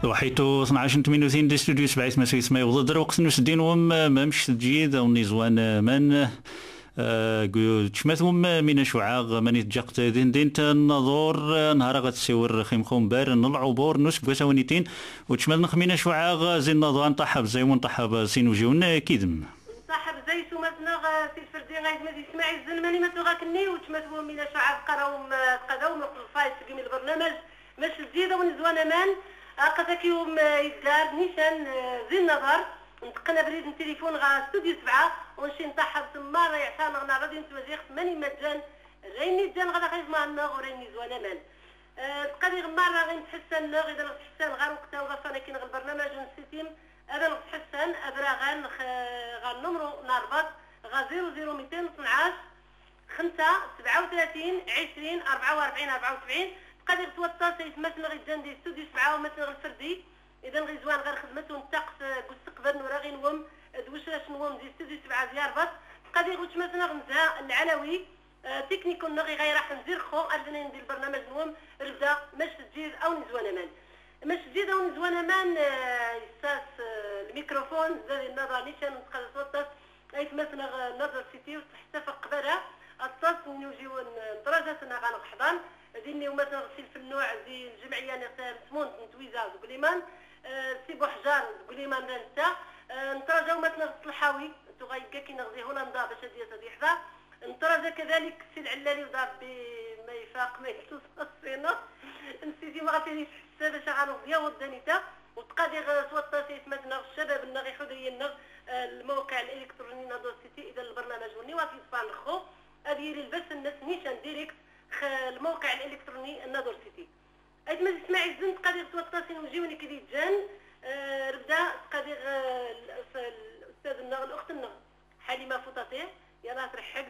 وحيتو 12 38 دي استوديو 7 مسوي سما يوضر وقت نسدين وم ممش تجيد او نيزوان من تشمثهم من شعاغ من يتجقت دين النظور نهار غتسيور خيم خوم بار نلعو بور نسك وسوانيتين وتشمث نخمينا شعاغ زين نظوان طحب زي ونطحب سين وجيون كيدم صاحب زي سماتنا في الفردين غايد ما يسمع الزلماني ما تغاكني وتشمثوا من شعاغ قراوم الفايت في البرنامج مش جديده ونزوانا مان قتاكيهم يدار نيشان زين نظر نتقنا بريد التليفون غا استوديو 7 ونمشي نطحب تما راه يعطانا غنا غادي نتواجه ماني مجان ريني جان غادا خايف معنا وريني زوانا مان تقالي غمار غادي نتحسن اذا نتحسن غير وقتها وغا كاين البرنامج ونسيتيم هذا نتحسن ابرا غان نمرو نربط غا 00212 5 37 20 44 74 قادر توصل سيتمثل غير جاندي استوديو 7 ومثل غير الفردي اذا غير زوان غير خدمته نتاقص مستقبل نورا غير نوم دوشراش نوم دي استوديو 7 زيار بس قادر غوت مثلا غنزها العلوي تكنيكون نغي غير راح نزير خو ارجنا ندير البرنامج نوم ربدا مش تجيد او نزوانا مان مش تجيد او نزوانا مان يساس الميكروفون زاد النظر نيشان نتقدر توصل يتمثل نظر سيتي وتحت قبره التص نجيو درجاتنا غنحضن ديني ومثلا غسيل في النوع دي الجمعيه نسمون نتويزا زقليمان سي بوحجار زقليمان نتا نترجاو مثلا الصلحاوي تو غايكا كي نغزي هولندا باش هادي حدا نترجى كذلك السي العلالي وضرب ما يفاق ما يحسوس الصينه نسيتي ما غاتينيش حتى باش غنغزيها ودانيتا وتقادي توطاسي مثلا الشباب النغي حضري النغ الموقع الالكتروني نادو سيتي اذا البرنامج وني وافي صفان خو هذه البث الناس نيشان ديريكت الموقع الالكتروني النادور سيتي ايت ما تسمعي الزن تقدر توطاسين وجيوني كي جان ربدا تقدر الاستاذ النغ الاخت النغ حليمه فوطاتي يلا ترحق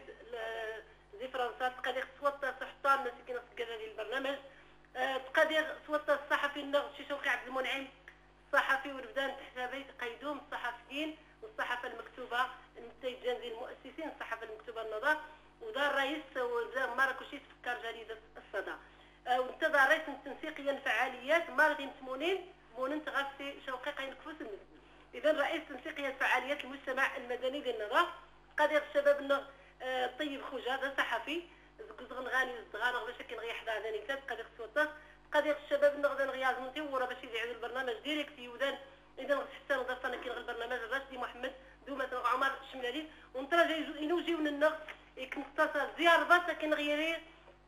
زي فرنسا تقدر توطاس حتى الناس كي نسكر هذه البرنامج تقدر توطاس الصحفي النغ شي شوقي عبد المنعم الصحفي وربدا حسابي قيدوم الصحفيين والصحافه المكتوبه المتيجان زي المؤسسين الصحافه المكتوبه النظر ودار الرئيس وزا ماركوشي تفكر جريدة الصدى وانتظر رئيس تنسيقيا فعاليات مارغين تمونين مونين تغسي شوقي قاين كفوس المسلم اذا رئيس تنسيقيا فعاليات المجتمع المدني للنظر قادر الشباب النغ طيب خوجه هذا صحفي زغن غاني زغانغ باش كي نغي حدا ثاني ثلاث قادر توطاس قادر الشباب النغ غياز منتي ورا باش يديروا البرنامج ديريكت يودان اذا حتى نضيفنا كي البرنامج راشدي محمد دوما عمر الشملالي ونترجى ينوجيون النغ يكنتصل زيار بس كن غيري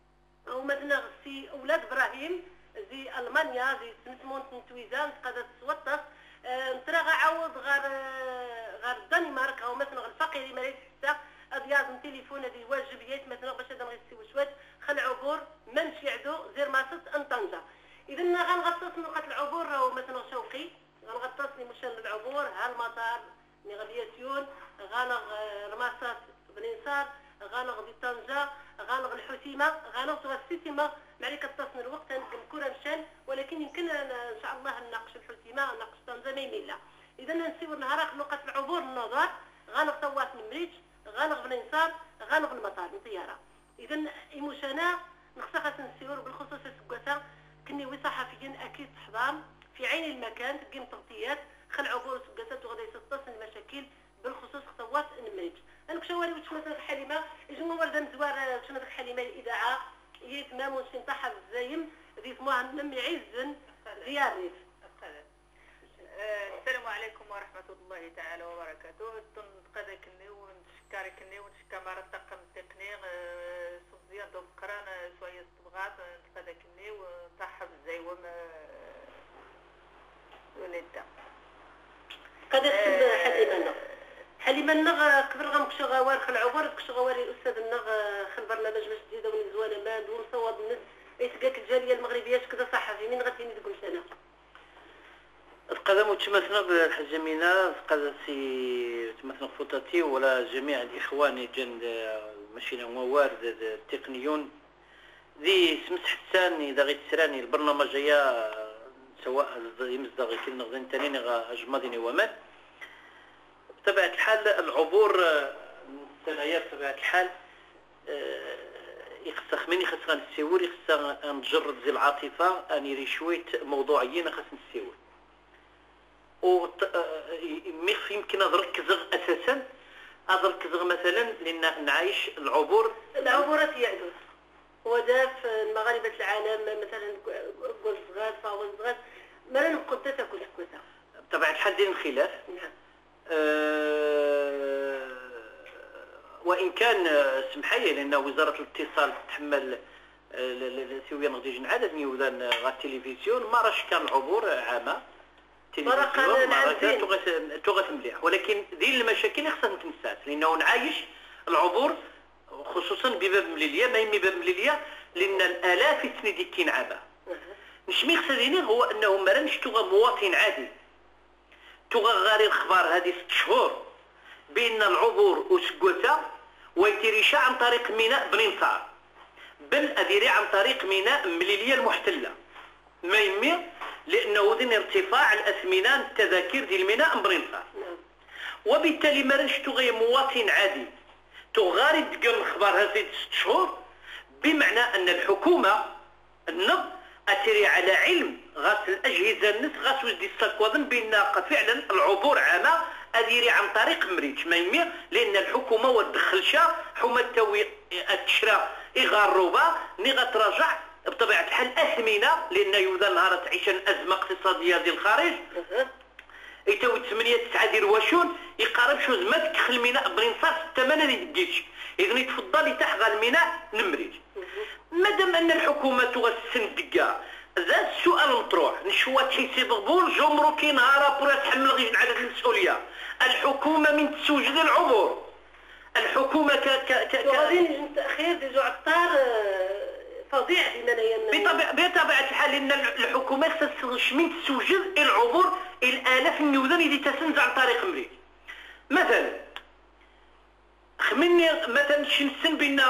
ومثلا سي اولاد ابراهيم زي المانيا زي سمسمون نتويزان تقدر توطس نتراغا عوض غير الدنمارك او مثلا الفقيري ما حتى ادياز من تليفون هذه واجبيات مثلا باش هذا غيسيو شوات خل عبور منش يعدو زير ماسس ان طنجه اذا غنغطس نقط العبور راهو مثلا شوقي غنغطس لي مشان العبور ها المطار نيغالياسيون غانغ رماسات بنينصار غانغ دي طنجة غانغ الحسيمة غانغ السيتيمة معليك اتصل الوقت نقم كورة مشان ولكن يمكن ان شاء الله نناقش الحسيمة نناقش طنجة ما يميلا اذا نسيو نهار نقط العبور النظر غانغ طوات المريج غانغ بنينصار غانغ المطار الطيارة اذا يموشانا نخصها نسيور بالخصوص السكوسة كني صحفيين اكيد حضام في عين المكان تقيم تغطيات خل عبور سكوسات وغادي يتصل المشاكل بالخصوص خطوات المريج انا كشواري وتشمت حليمه يجمو ورده مزوار تشمت حليمه الاذاعه هي تمام ونشي نطحب الزايم ذي اسمها نم يعزن غيار ريف السلام عليكم ورحمه الله تعالى وبركاته تنقذكني ونشكركني ونشكر مرة الطاقم التقني صوزيان دو بقران شويه الصبغات نقذكني ونطحب الزايوم وندا قدر حليمه حليمه النغ قبل غنمشي غوار خل عبور كشي غواري الاستاذ النغ خل برنامج باش جديده ونزوانا مان ومصوب الناس يتقاك الجاليه المغربيه كذا صحفي من غتيني تقول انا القدم وتمثلنا بالحاجه مينا قد سي تمثلنا فوتاتي ولا جميع الاخوان جند ماشي موارد التقنيون ذي سمس حسان اذا غير تسراني البرنامج يا سواء يمزدغ كي نغزن تاني اجمدني ومات بطبيعة الحال العبور السنوية بطبيعة الحال يخص مني خص نسيور يخص نجرد زي العاطفة اني ريشويت موضوعيين خص نسيور و يمكن نركز اساسا نركز مثلا لان نعايش العبورات يعدو وداف المغاربه العالم مثلا قول صغار فاول صغار ما نقدر تاكل كوتا بطبيعه الحال دين الخلاف. نعم. وان كان سمحيه لان وزاره الاتصال تتحمل سويا نغديج عدد من يوذان غا التلفزيون ما راش كان العبور عامه تلفزيون تغث مليح، ولكن ذي المشاكل اللي خصها تنسات لانه نعايش العبور خصوصا بباب مليليه ما يمي باب مليليه لان الالاف السنين كاين عابه. نشمي خصني هو انه مرنش تغى مواطن عادي تغى غاري الخبار هذه 6 شهور بان العبور وسكوتا ويتريشا عن طريق ميناء بني نصار بل اديري عن طريق ميناء مليليه المحتله ما يمي لانه ذن ارتفاع الاثمنه التذاكر ديال الميناء بني نصار، وبالتالي مرنش تغي مواطن عادي تغاري تلقى الخبار هذه 6 شهور بمعنى ان الحكومه النظ اتري على علم غاس الاجهزه النس غاس وجدي السكوادن بان فعلا العبور عامه اديري عن طريق مريج ما يمي لان الحكومه ودخلشا حما التوي التشرا يغروبا ني غتراجع بطبيعه الحال اثمنه لان يوذا نهار تعيش ازمه اقتصاديه ديال الخارج يتوي 8 9 ديال واشون يقارب شو زما تدخل الميناء بني نصار 8 اللي ديتش اذن يتفضل يتحغى الميناء نمريج. مادام ان الحكومه تغسن دقا ذا السؤال مطروح نشوى تحيسي بغبول جمركي نهار بور يتحمل غير عدد المسؤوليه الحكومه من تسوجد العبور الحكومه غادي نجي تاخير ديجو عطار فظيع بطبيعه الحال ان الحكومه خصها من تسوجد العبور الالاف النيوذان اللي تسنز عن طريق مريض. مثلا خمني مثلا شنسن بين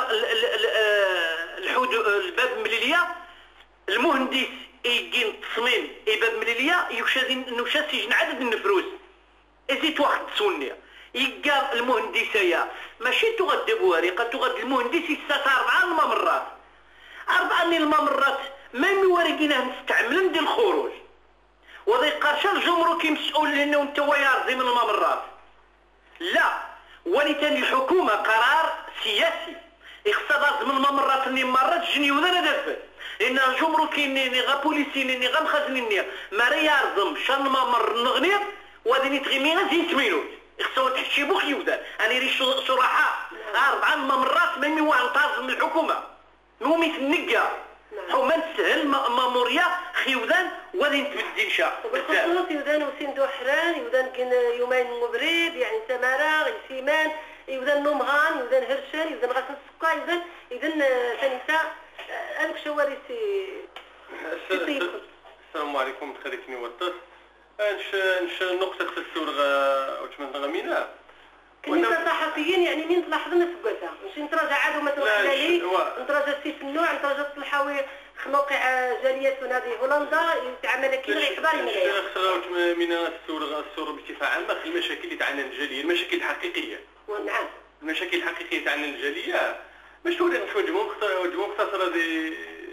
الباب المليليه المهندس يجي التصميم باب مليليه يوشا سجن عدد النفروس ازيت واحد تسوني يلقى المهندسيه ماشي تغدى بوارقه تغدى المهندس يستثار 4 الممرات 4 الممرات ما مورقينه نستعمل ندير الخروج وذي قرشا الجمركي مسؤول لانه انت يرضي من الممرات لا ولتاني الحكومه قرار سياسي اختصاص من الممرات اللي مرات جني وذا دفت لان الجمركي ني غا بوليسي ني غا مخزنني ما يرضم شان ممر نغني وهذه تغيمينا زين 8 مينوت اختصاص تحشي بوخ يوذا انا ريش صراحه 4 الممرات ما واحد طاز من الحكومه نومي تنقى حما نسهل ماموريا خيوذان وذين تبدي نشا بالخصوص يوذان وسندو حران يوذان كاين يومين مبرد يعني سماره سيمان يوذان نومغان يوذان هرشان يوذان غاس السكا يوذان اذن تنسى هذوك شواريسي. السلام عليكم خليتني وطف نش نقطه السور وتمنى غمينا كنا صحفيين يعني مين تلاحظنا في قلتها مش نتراجع عادو مثلا علي نتراجع سيف النوع نتراجع الصلحاوي موقع جاليات من هذه هولندا يتعامل كيما اخبار من السور بصفه عامه في المشاكل اللي تعاني الجاليه المشاكل الحقيقيه. نعم المشاكل الحقيقيه تعاني الجاليه مش تولي نجمو مختصره دي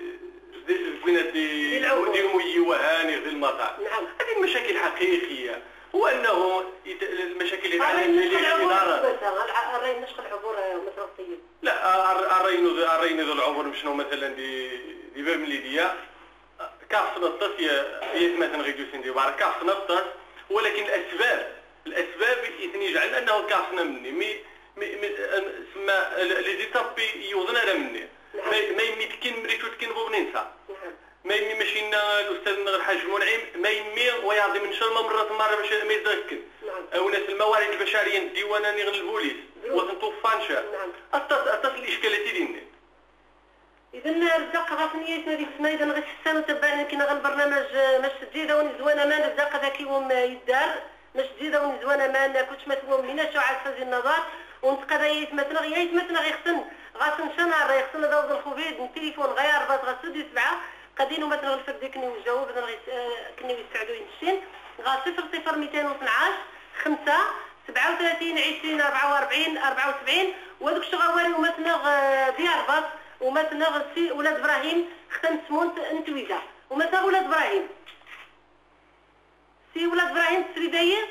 مي وهاني في المطار. نعم هذه المشاكل حقيقيه هو انه المشاكل اللي تعاني الجاليه الرين نشق العبور مثلا طيب لا الرين ذو العبور مشنو مثلا دي باب مليديه كاف نطف هي مثلا غيدو سندي بار كاف نطف ولكن الاسباب يجعل انه كافنا مني سما لي زيتاب يوضنا مني ما يمي تكين مريتو تكين بو بننسى ما يمي ماشينا الاستاذ الحاج منعم ما يمي ويعطي من شر مرات باش ما يتذكر او ناس الموارد البشريه الديوانه نغ البوليس وتنطفانشا اتصل الاشكالات ديالنا اذا رزق غاسنيه هذيك السنه اذا غير السنه تبعنا كنا غير البرنامج مش جديده ونزوانا ما رزق ذاك يوم يدار مش جديده ونزوانا ما كنتش مثلا لينا شو على فاز النظر ونتقدايت مثلا غيخصن غاسن شنار يخصن داوز الخبيد التليفون غير باط غاسودي 7 قادينو مثلا الفرد كني وجاوب كني يساعدوا ينشين غا 00 212 5 37 20 44 74 وهذوك الشغواري ومثلا ديال باط ومثلا سي ولاد ابراهيم ختم سمونت انتويزا ومثلا ولاد ابراهيم سي ولاد ابراهيم ابراهيم السريدايي.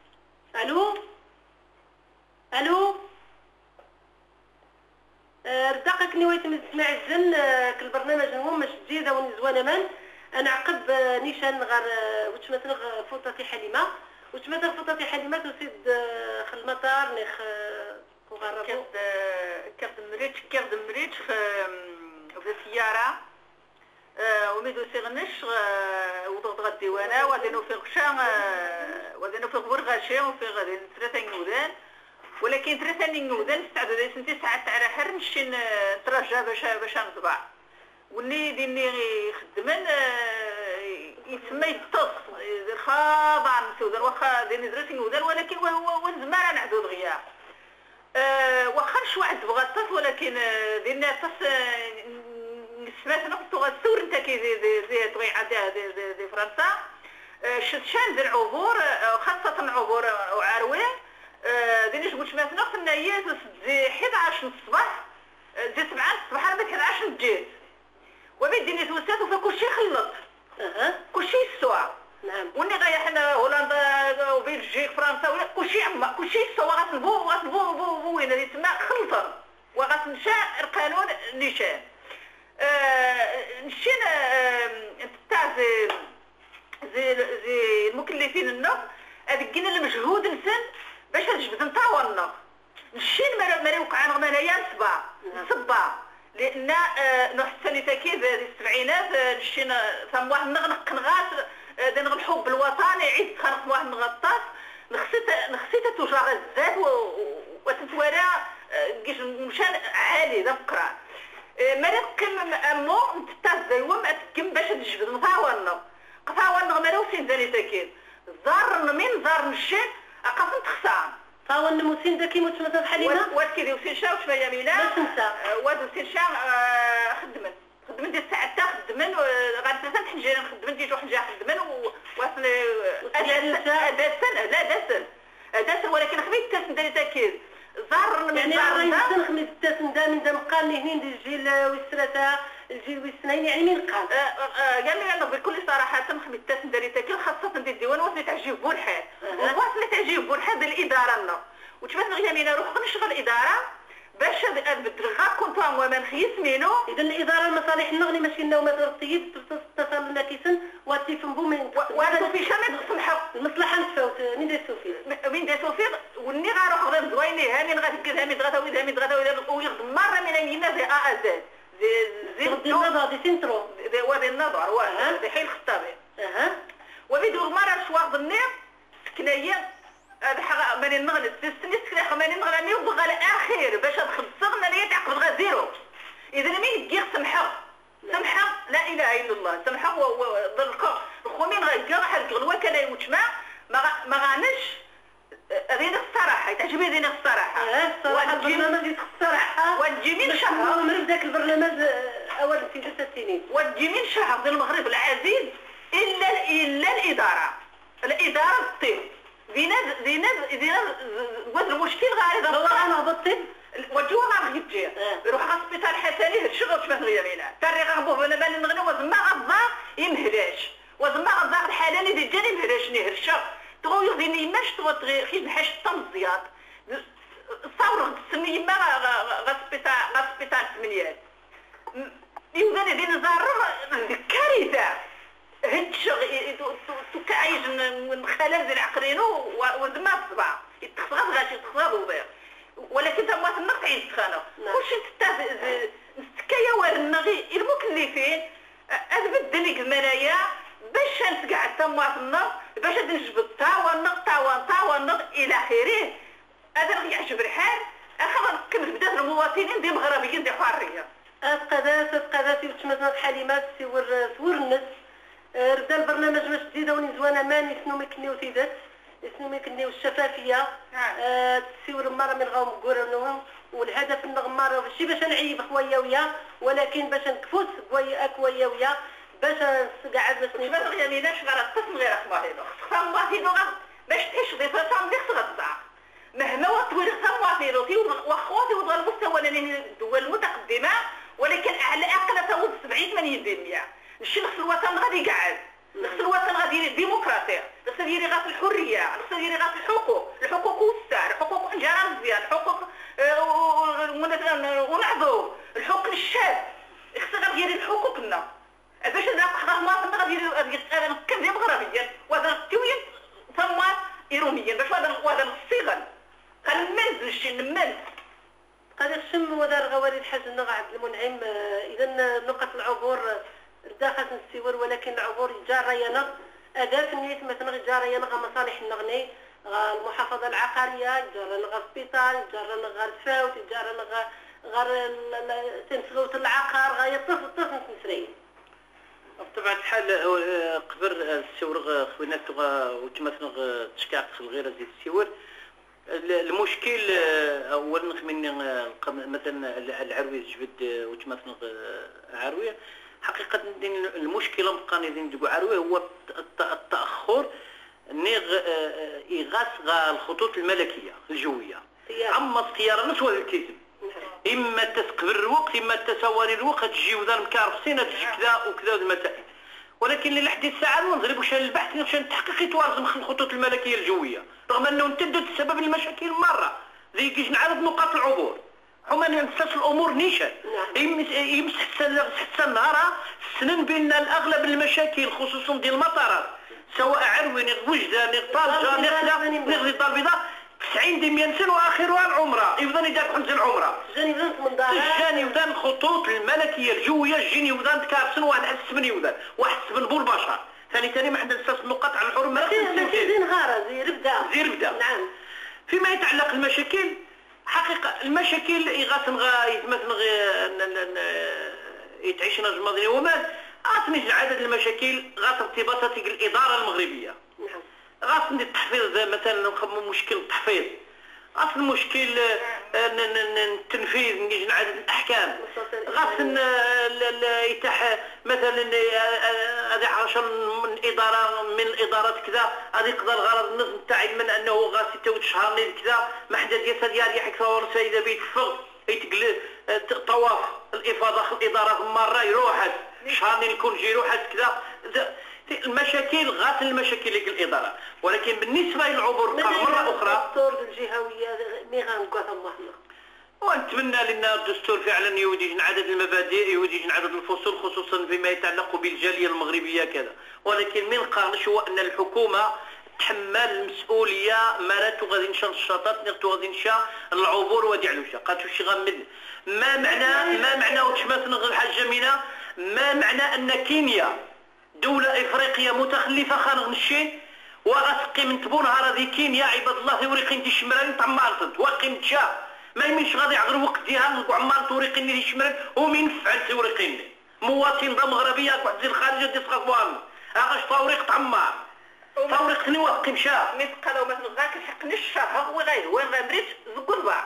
الو رداقك نويت من تسمع الزن كالبرنامج المهم مش جديدة ونزوانا من انا عقب نيشان غير وتمثل فوطاتي حليمة وتمثل فوطاتي حليمة تسيد خل المطار نخ وغربو كرد مريتش في السيارة وميدو سيغنش وضغط غديوانا ودينو في غشان ودينو في غبور غاشي وفي غادي ثلاثة نودان ولكن ثلاثة نودان استعدوا دي سنتي ساعات على حر نمشي نترجى باش نطبع واللي ديني يخدمن يسمى يتص خاضع مسودان واخا ديني ثلاثة نودان ولكن وهو زمان نعدو دغيا واخا نشوع تبغى ولكن دينا تص سمعت نقطة الثور انت كي زي طوي عداها دي فرنسا شان ذي العبور خاصة العبور وعروي دينيش قلت سمعت نقطة ان هي زي 11 الصباح زي 7 الصباح انا بيت 11 الجيت وبيت ديني توسات وفا كلشي خلط كلشي يسوى نعم وني غايا حنا هولندا وبلجيك فرنسا ولا كلشي عما كلشي يسوى غاسلبو وين اللي تما خلطر وغاسنشا القانون نيشان نشينا تاع زي المكلفين النص ادقينا المجهود نسن باش نجبد نطاو النص نشين ما يوقع نغمانيا نصبا لان نوح السنه تاكيد السبعينات نشينا ثم واحد نغنق نغاس دين الحب الوطني عيد خنق واحد نغطاس نخسيت تجار الزاد وتتوارى كيش مشان عالي ذا بقرا مرات كم امو نتاز دايوم اتكم باش نجبد نطاونا قطاونا مالو سين داني تاكيد زار من زار نشيت اقصن تخسان طاونا موسين داكي متمثل حليمه واد كيدي وسين شاو شويه ميلا باش نسى واد وسين شاو خدمن ديال الساعه تا خدمن غادي ثلاثه حنجير نخدمن ديجو حنجا خدمن وواصل داسن ولكن خميت تاس داني تاكيد زار من يعني الرئيس خميس التاسن دا من مقال هنين ديال الجيل والثلاثه الجيل والسنين يعني مين قال قال لي انا بكل صراحه خميس التاسن داري تاكل خاصه ديال الديوان وصلت تعجب بولحال وصلت تعجب بولحال ديال الاداره لنا وتبان غير مين نروح نشغل الاداره باش نبدل غا كنت وما نخيس مينو اذا الاداره المصالح النغني ماشي لنا وما طيب اتصل لنا كيسن وتيفهموا من وهذا في شمال تصلحوا المصلحه نتفاوت مين داير توفيق وني غنروح غير زويني هاني غتكد هامي دغا ويخدم مره من يمينا زي ازاد زي النظر دي سنترو وادي النظر واه حي الخطابي وبيدور مره شواغ النير سكنايه هذا حاجه ماني نغلط السنه سكنايه ماني نغلط يبغى الاخير باش تخلصنا انا يتعقد غير زيرو اذا مين يجي سمحه لا اله الا الله سمحه وضرقه خومين غير حد الغلوه كان يوتما ما غانش هذه الصراحه تعجبني هذه الصراحه الصراحه البرنامج الصراحه والجميل شهر من ذاك البرنامج اول في 6 سنين والجميل شهر ديال المغرب العزيز الا الاداره الطب دينا واحد المشكل غير والله انا بالطب وجوه ما غيجي يروح للسبيطار الحسني الشغل شبه غيامينا تاريخ غبوه انا بان نغني وزما غضا يمهلاش وزما غضا الحالاني ديال جاني مهلاش نهر الشهر تغو يغديني ماش تغو خيش بحاش الطمزيات صور تسمي ما غسبيطار سمنيات يوغاني دين زارر كارثه هدش تكعيش نخلل ذي العقرينو وزما الصبع يتخصغ غاشي يتخصغ وضيع ولكن تما النقط يتخانق واش نستكايا والنغي المكلفين ادبدلك المنايا باش نتقعد تما في النص باش نجبد طاوان الى اخره هذا اللي يعجب الحال اخا نكمل بدات المواطنين دي مغربيين دي حريه قاداتي وتمثل حليمات سور الناس ردا البرنامج مش جديده ونزوانا مان يسنو مكنيو تيدات يسنو مكنيو الشفافيه تسيور مره من غاو مقورنهم والهدف النغمار ماشي باش نعيب خويا ويا ولكن باش نكفوس كويا ويا باش نقعد باش ما تغيريناش غير القسم غير خماطينو باش تعيش ضيف صام ديك صغطا مهما وطويل خماطينو واخواتي وضع المستوى الدول المتقدمه ولكن على الاقل توصل 70 80% نمشي نغسل الوطن غادي يقعد نغسل الوطن غادي ديمقراطيه نغسل ديالي غا في الحريه، الخصها ديالي غا في الحقوق وسع، الحقوق نجارة مزيان، الحقوق ونعضو، الحقوق للشاب، خصها ديالي حقوقنا. باش ناخذ مواطن غادي نتكلم مغربيا وهذا التوين ثم ايرونيا باش وهذا الصيغه غنمنز شي نمنز قال الشم ودار غوالي الحاج النغ عبد المنعم. اذا نقط العبور داخل السور ولكن العبور جارينا اداه نيت مثلا جارينا مصالح النغني المحافظه العقاريه جارنا السبيطار جارنا الفاوت جارنا غير تنسلوت العقار غايه طفل نسرين. بطبيعة الحال قبل السور خوينات وتمثل تشكاك غير هذه السور المشكل اولا خمين مثلا العرويه جبد وتمثل عرويه حقيقه المشكله مبقى نديرو عرويه هو التاخر نيغ اغاث الخطوط الملكيه الجويه اما الطيران ولا الكتب اما تسقبل الوقت اما تسواني الوقت تجي وذا مكارفسين تجي كذا وكذا المسائل ولكن لحد الساعه نضربوا شان البحث شان التحقيق يتوازن الخطوط الملكيه الجويه رغم انه امتدت السبب المشاكل مره زي كيش نعرض نقاط العبور حما ننساش الامور نيشان يمسح النهار السنن بين الاغلب المشاكل خصوصا ديال المطارات سواء عروي نغ وجده نغ طالجه نغ الدار البيضاء 90 دميانسن واخرها العمره ايضا اذا كنت العمره جاني وذان الخطوط الملكيه الجويه جيني وذان تكارسن واحد السمني وذان واحد السمن بول بشر ثاني ما عندنا اساس النقاط على الحرمه زين غاره زير بدا نعم فيما يتعلق المشاكل حقيقه المشاكل يغاثن مثلا يتعيشنا الماضي ومال اعطني عدد المشاكل غاث ارتباطات الاداره المغربيه نعم غاص التحفيظ مثلا نخمم مشكل التحفيظ غاص المشكل التنفيذ نجي نعدد الاحكام غاص يتاح مثلا هذه عشان من اداره من الادارات كذا هذه يقدر الغرض النظم تاعي من انه غاص يتوت شهر كذا ما حدا ديال ديالي حكا ورسا اذا بيتفق يتقل طواف الافاضه الاداره مره يروحت شهر يكون جي روحت كذا المشاكل غاث المشاكل ديال الاداره ولكن بالنسبه للعبور مره اخرى الدستور الجهويه مي غنقول الله ونتمنى لنا الدستور فعلا يوجد عدد المبادئ يوجد عدد الفصول خصوصا فيما يتعلق بالجاليه المغربيه كذا ولكن من قارنش هو ان الحكومه تحمل المسؤوليه مرات غادي نشا الشطات نغتو غادي نشا العبور ودي علوشا قالت شي غمد ما معنى وتشمات الحاجه مينا ما معنى ان كينيا دولة إفريقية متخلفة خارج الشيء وغتقي من تبونها راضي كينيا عباد الله يوريقين دي شمران تعمارتد واقيم تشا ما يمينش غادي يعغر وقت ديها وعمار توريقين دي شمران ومين فعل توريقين مواطن دا مغربية واحد زي الخارجة دي صغار هاغاش توريق تعمار توريق واقيم شا مثقلوا مثلا ذاك الحق الشهر هو غير وين غامريت زقوا بعض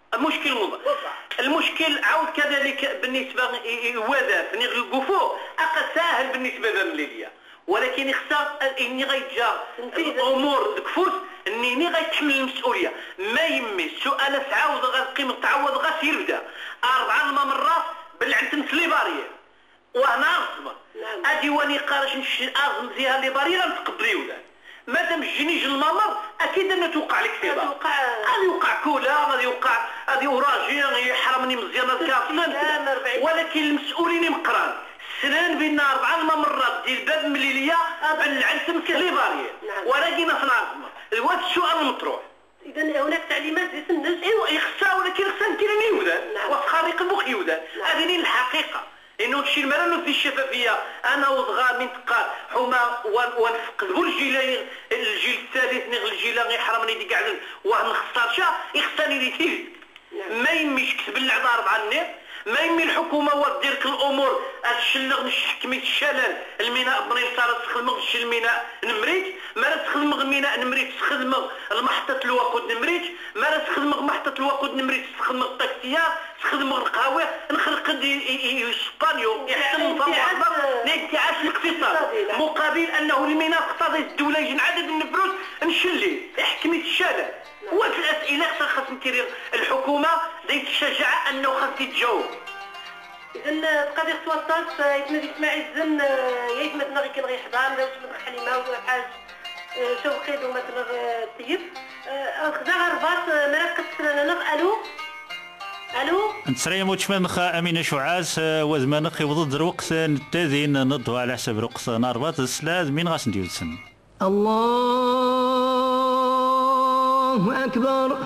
المشكل عاود كذلك بالنسبه وذا نغ القفو ساهل بالنسبه للمليديا ولكن يختار اني غيتجا الامور دكفوس اني غيتحمل المسؤوليه ما يمي السؤال تعاود غتقيم تعوض غسير بدا 4 مرات بالعنتنس ليباريه وهنا غصبه ادي واني قارش نشي ازم زيها ليباريه نتقبلي ولا مادام جينيج الممر اكيد انه توقع لك سيبا غادي يوقع كولا غادي يوقع غادي وراجي يحرمني مزيان الكافلان ولكن المسؤولين مقران سنان بينا 4 مرات ديال باب مليليه بالعنتم كليباريه ولكن في العاصمه هذا السؤال المطروح اذا هناك تعليمات ديال الناس ايوا يخصها ولكن خصها نتيرني يودان وخارق المخ يودان هذه الحقيقه انه تشي المرانو في الشفافيه انا وصغار منطقه حما ونفقدوا الجيل الثالث نغ الجيل يحرمني دي كاع ونخسر شا يخسرني لي تيل ما يميش كتب العذار 4 النيط ما يمي الحكومه وديرك الامور الشلغ نحكمي الشلال الميناء بني صار تخدم الميناء نمريت ما تخدم الميناء نمريت تخدم المحطه الوقود نمريت ما تخدم محطه الوقود نمريت تخدم الطاكسيات تخدم القهوه نخلق دي اسبانيو يحسن الانتعاش الاقتصادي مقابل انه الميناء اقتضي الدوله يجي عدد من الفلوس نشلي يحكمي الشلال وفي الاسئله خاص ندير الحكومه ديك الشجاعه انه خاص تجاوب اذا قد يتوطس يتمد اسماعيل الزن يتمد غير كان غيحضر ولا تمد حليمه ولا حاج شوقي ومثلا طيب خدا غربات مراكز سنانخ الو نتسري موتشمانخ امينه شعاس وزمانخ يوضد الوقت نتاذين نضوا على حسب الوقت ناربات السلاد من غاس نديوتسن. الله اكبر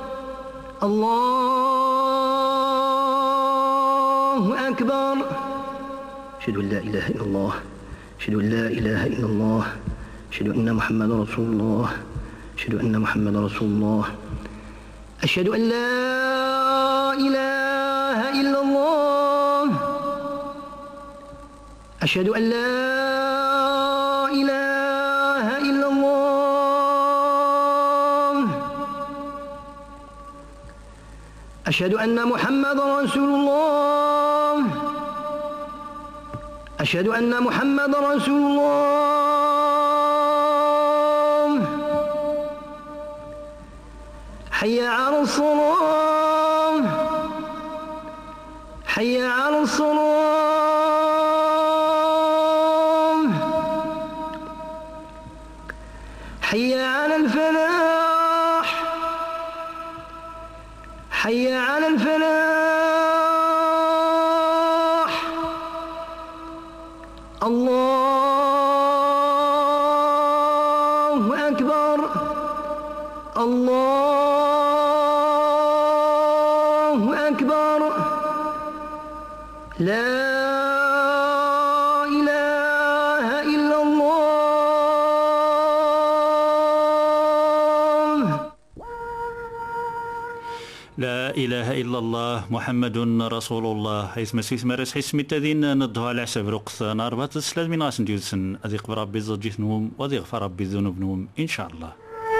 الله اكبر اشهد ان لا اله الا الله اشهد ان لا اله الا الله اشهد ان محمدا رسول الله اشهد ان محمدا رسول الله اشهد ان لا إله إلا الله أشهد أن لا إله إلا الله أشهد أن محمدا رسول الله أشهد أن محمدا رسول الله حي على الصلاة حي على الصلاة حي على الفلاح حي على الفلاح الله أكبر الله أكبر لا إله إلا الله لا إله إلا الله محمد رسول الله حيث مسيس مارس حيث متدين نضها على حسب رقص ناربات السلاد من غاس نديوسن أذيق بربي زوجيتنهم وذيغفر ربي ذنوبنهم إن شاء الله.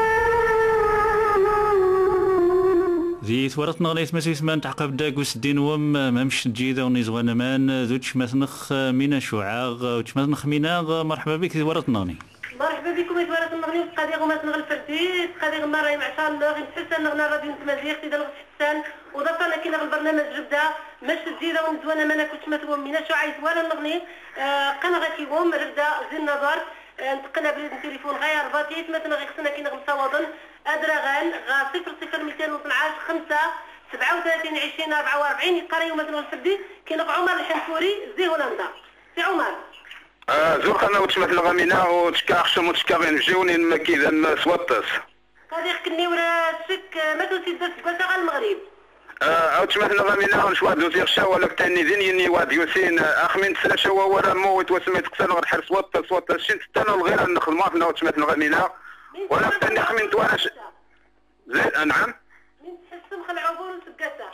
ذي ثورتنا غليت مسيس مان تعقب داقوس الدين وم ممش جيدة ونزوانا مان ذوتش مثنخ مينا شعاغ وتش مثنخ مينا مرحبا بك ثورتنا غني. مرحبا بكم ثورة النغني وتقاديغ وما تنغ الفردي تقاديغ مرة معشان نغي نتحسن نغنا راديو نتمازيغ تيدا نغ تحسن وضفنا كي نغ البرنامج جبدة مش جيدة ونزوانا مانا كنت مثوم مينا شعاغ ثورة النغني قنغة كيوم ربدا زين نظر نتقنا بالتليفون غير رباطي مثلا غي خصنا كي نغ مصوضن أدرغان غا 00212 5 37 20 44 يقريو مثلا الفردي كي نغ عمر الحنفوري زي هولندا سي عمر زوق انا وتشمت الغامينا وتشكا خشم وتشكا غين جيوني المكيدة سوطس هذه كني ورا شك ما توسي درت بسا المغرب او تشمت الغامينا ونشوا دوزير شاو ولا تاني ديني واد يوسين اخمين تسلا ورا موت وسميت قصر غير سوطس شنت تانا الغير نخدم ما وتشمت الغامينا ولا تاني اخمين تواش زين نعم من تحسم خلعوبون وتقتا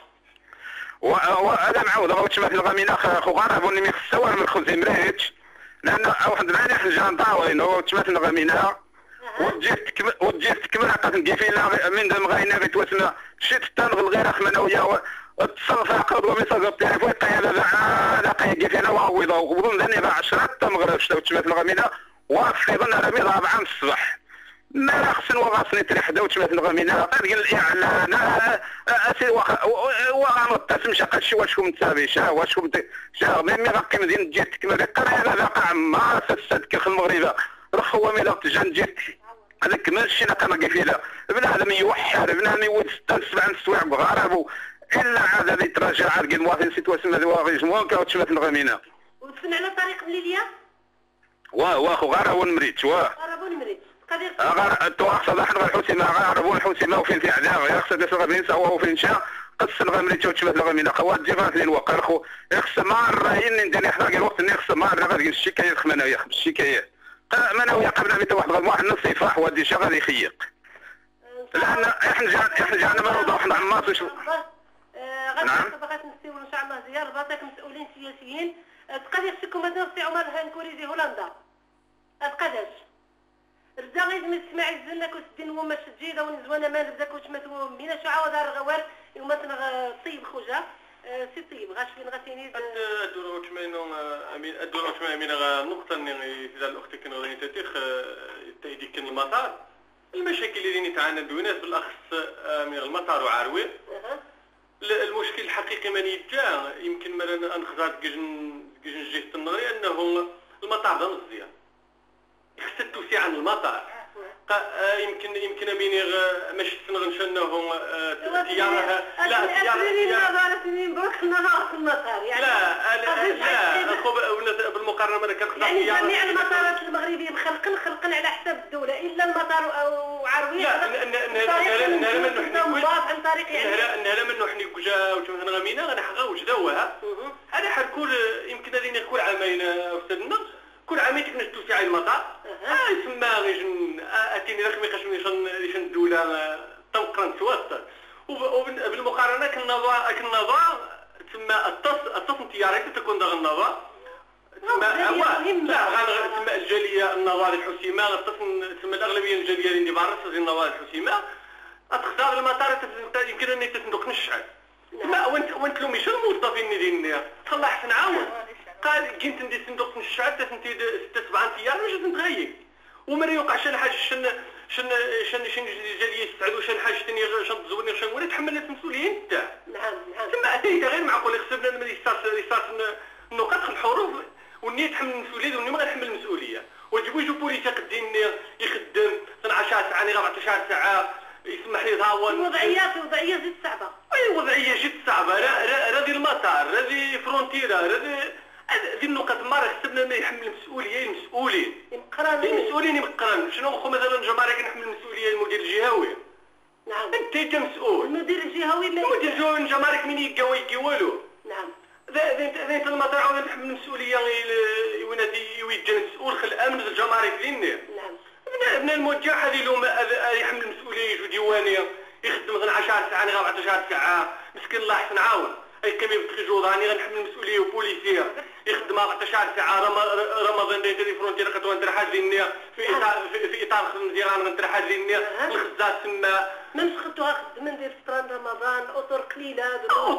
وهذا معاود وتشمت الغامينا خو غرابوني مي خصوا من خوزي مريتش لأن واحد العاني حنا نطاوين وتشمت الغامينا وتجيت تكمل عقد نقيفينا من دم غاينا غير توسنا شيت تنغ الغير اخمنا ويا تصرف عقد وميساج التليفون قايل هذا قايل كيفينا وعويضه وظن اني بقى 10 تمغرب شتا وتشمت الغامينا واقف ايضا رمي 4 الصباح ما خصني وغاصني تريح وتشمت الغامينا قال الاعلان اسير وغنطس مشى شي واشكم تسابيشا واشكم شا مي غاقي مدينه جيت تكمل القرايه هذا قاع ما سدك في المغرب رخ هو ميلا تجان جيت هذاك ماشي نقا فيها بنادم يوحر بنادم يود 6 7 سوايع بغرب الا عاد هذا يتراجع عاد قال واحد سيتواسيون هذا واغي جمون كاوتشمت الغامينا وتفن على طريق مليليا واخو غاربون مريت غاربون مريت تو اقصد احنا الحوسمه غاربون الحوسمه وفين في اعداء يقصد 49 سوا وفين شا قص الغامريت وتشمت الغامينا خوات جي غادي وقر خو يخص مره ندير احنا قال وقت نخص مره غادي الشكايه خمنا يا الشكايه ما ناوي قبل بيت واحد نصيفه وادي شغال يخيق لان احنا جانا مرضى احنا عماس وش غادي بغيت نسيو ان شاء الله زياره باتاك مسؤولين سياسيين تقدر تشكو مثلا في عمر هانكوري دي هولندا تقدرش ردا غير تسمع الزنا كوسدين وما شجيده ونزوانا ما نبدا كوتمثو مينا شعاع دار غوار مثلا طيب خوجه سي طيب غاش فين غاتيني الدور وتمينو امين الدور وتمين نقطه اللي في الاخت كانوا غادي تتيخ تهديك كان المطار المشاكل اللي نتعاند وناس بالاخص من المطار وعروي المشكل الحقيقي من يتجا يمكن مثلا نخزات كيجن جهه النغري انه المطار ده مزيان خص التوسيع عن المطار يمكن اميني مش تنغنشنهم تيارها لا تيارها سنين برك خلنا في المطار يعني لا اخو بالمقارنه ما كنقدر يعني جميع المطارات المغربيه مخلقن على حساب الدوله الا المطار او عربيه نهلا من نحن كجا وتمثل غمينا غنحقا وجدوها هذا حنكون يمكن هذه كل عامين استاذنا كل عامين تكنشتو في عين المطار يسمى غير اتيني رقم يقاش الدوله توقرا توسط وبالمقارنه كالنظام تسمى التصن تيارات تكون داغ النظام تسمى الجاليه النظام الحسيمه تسمى الاغلبيه الجاليه اللي برا تسمى النظام الحسيمه تختار المطار يمكن ان تندق الشعب ما وانت لو مش الموظفين ديالنا تخلى حسن عاون قال كنت ندير صندوق الشعب تنتي 6 7 ايام باش نتغير وما يوقع شي حاجه شن جاليه يستعدوا شي حاجه ثانيه شن تزورني شن ولا تحمل المسؤوليه انت نعم ثم اتيت غير معقول خصنا رصاص النقاط الحروف والنيه تحمل المسؤوليه والنيه ما غنحمل المسؤوليه وجيبوا يجوا بوليس قدين يخدم 12 ساعه 14 ساعه يسمح لي تهاون وضعيه جد صعبه اي وضعيه جد صعبه هذه المطار هذه فرونتيرا هذه النقط مره خصنا ما يحمل المسؤوليه المسؤولين يمقرن شنو اخو مثلا جمارك نحمل المسؤوليه المدير الجهوي نعم انت مسؤول المدير الجهوي المدير الجهوي جمارك من يقوي والو نعم ذا المطار عاود نحمل المسؤوليه ويوجه مسؤول خل الامن الجمارك ديالنا نعم ابن الموجه هذه لو يحمل المسؤوليه يجو ديوانيه يخدم مثلا 10 ساعات 14 ساعه مسكين الله يحسن عاون اي كمي بتخرجوا ضاني غنحمل المسؤوليه وبوليسيه يخدم 14 ساعه رمضان داير فرونتير كتوان ترحال لينا في اطار خدمه ديالنا غنترحال لينا الخزاز تما ما مسختوها خدمه ندير فطران رمضان اطر قليله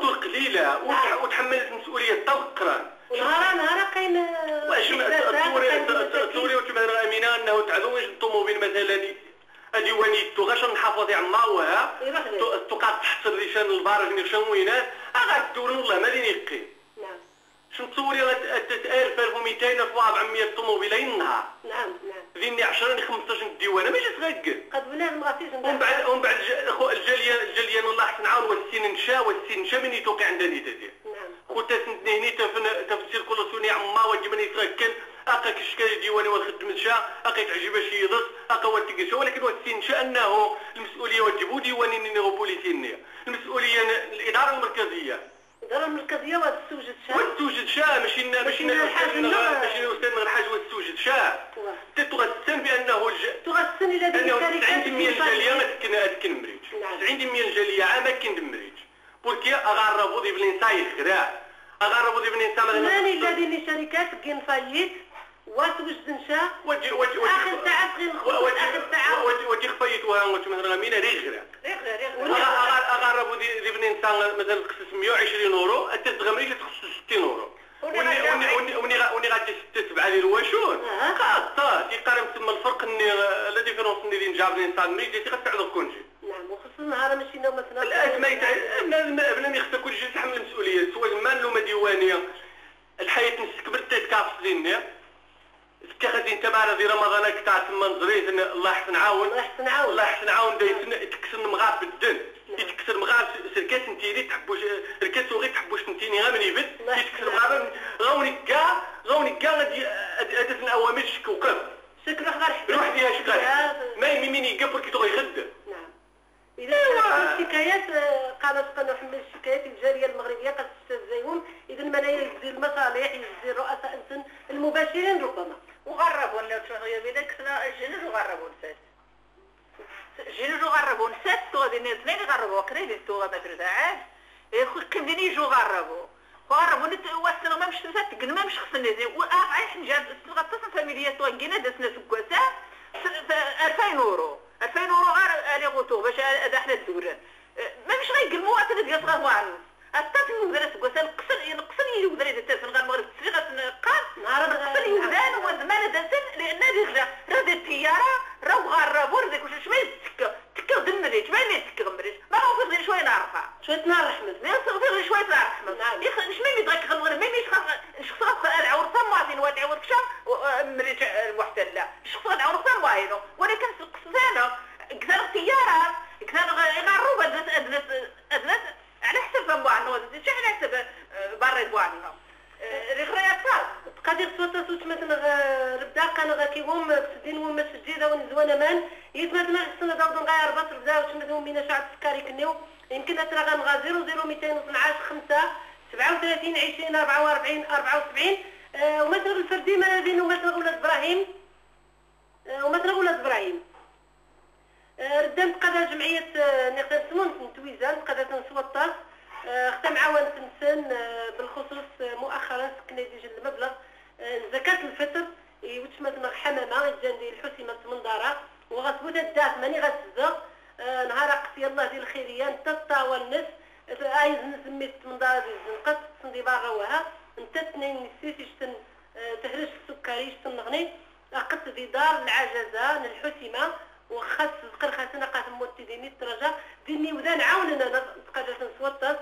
وتحملت المسؤوليه توقرا نهار كاين واش الثوري وتمنى امينه انه تعذوش الطوموبيل مثلا ديوانيتو غاش نحافظ على ماوها تقعد تحت لسان البارج نيشان وينات غادور والله ما دين يقي نعم شنو تصوري 1200 1400 طوموبيلين النهار نعم ذيني 10 15 ديوانه ماشي تغقل قد بلا ما فيش ومن بعد اخو الجاليه الله يحسن عاون والسين نشا من يتوقع عندنا تدير نعم خوتا سنتني تفسير كل سوني عما واجب من يتركن اقا كشكال ديواني والخدم نشا اقا يتعجب شي يضص اقا والتقش ولكن والسين نشا انه المسؤوليه واجبوا ديواني نيغو بوليسيين المسؤوليه الاداره المركزيه والسوجد شا ماشي استاذ الحاج والسوجد شا تتغسن بانه تغسن الى 90% الجاليه ما تكن مريج 90% الجاليه عامه كن مريج بوركي اغربوا دي بلينسا يخرا اغربوا دي بلينسا ماني الذين شركات كين فايت واسوجد نشا اخر ساعه وجي خفيتوها مثلا مين ريغرا اغربوا دي بلينسا مثلا تخصص 120 اورو التغمري تخصص 60 اورو وني غادي 6 7 ديال الواشون خاصه يقارن تما الفرق لا ديفيرونس اللي نجاب الانسان ملي جيتي غتعرض كونجي نعم وخصوصا النهار ماشي مثلا الازمه بنادم يخص كل شيء يتحمل المسؤوليه سواء المال ديوانيه الحياه نستكبر تتكافس لينا اتخذ انت مع هذه رمضان تاع تما نزريت الله يحسن عاون يتكسر مغاب بالدن يتكسر مغاب سركات نتيري تحبوش ركات وغير تحبوش نتيني غا من يبد يتكسر مغاب غاوني كاع غادي هذا الاوامر شكوكب شكل غير روح فيها شكايه ما يمين يقبل كي تغي يخدم نعم اذا الشكايات قالت قناه حمل الشكايات الجاليه المغربيه قد تستهزئهم اذا ما يجزي المصالح يجزي الرؤساء المباشرين ربما وغربوا لنا شنو بيدك الجنود وغربوا نسات الجنود وغربوا نسات غادي اثنين يغربوا كريدي تو ما ترتاعش كيفين يجوا غربوا واسنو ما مش نسات ما مش خصني وعايش نجاب غتصل فاميليات وكينا دسنا سكواسا 2000 اورو غير غوتو باش هذا حنا الدوران ما مش غيقلموا حتى ديال صغار عنص حتى المدرسه سكواسا نقصر يقدر يدسن غير المغرب تسريغه نقار نقصر يوزان وزمان دسن لان هذه راه الطياره راه غربوا ديك واش شويه تكا دمريت ما تكمريش ما هو غير شويه نعرفها شويه نار رحمت لا صافي شويه نار رحمت مش ميمي داك المغرب ميمي شخص العور ثم واحد وادعور كشا مريت المحتله شخص العور ثم غاينو ولكن قصدانا كثر اختيارات كثر يغروا ادلت على حسب بوعنو شي على حسب برا بوعنو ريغريات قادر توتصوت مثلا ربدا كان كيقوم بسدين وما سجيده ونزوانا مان يتمثل السنه داود نغير بس ربدا واش مثلا من شعب السكري كنيو يمكن ترى غنغا 00212 5 37 20 44 74 ومثلا الفردي ما بين ومثلا ولاد ابراهيم ردان تقدا جمعيه نقدر نسمون تويزان تقدا تنسوطاس ختم عاون تنسن بالخصوص مؤخرا سكنا ديجا المبلغ زكاة الفطر وتشمت حمامة جاندي الحسيمة من دارا وغتبوت الداف ماني غتزق نهار قصي الله ديال الخيرية نتا والنس عايز نسميت من دارا ديال الزنقط صندي باغا وها نتا تنين نسيتي شتن تهرش السكري شتن نغني أقص في دار العجزة الحسيمة وخاص قرخاتنا قاتم موتي ديني الترجة ديني وذا نعاوننا تقدر تنسوطاس